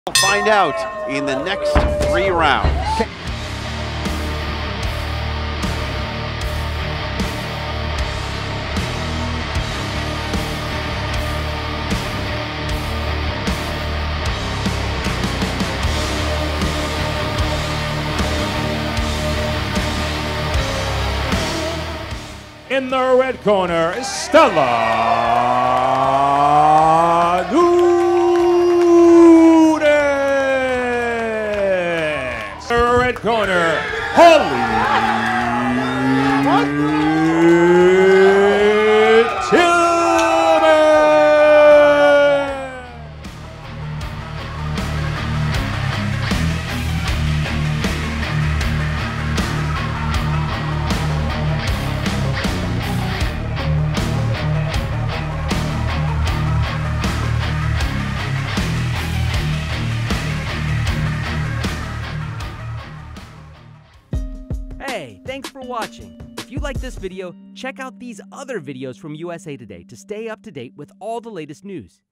We'll find out in the next 3 rounds. In the red corner, Stella Nunes. The red corner, Holly Tillman. Hey, thanks for watching. If you like this video, check out these other videos from USA Today to stay up to date with all the latest news.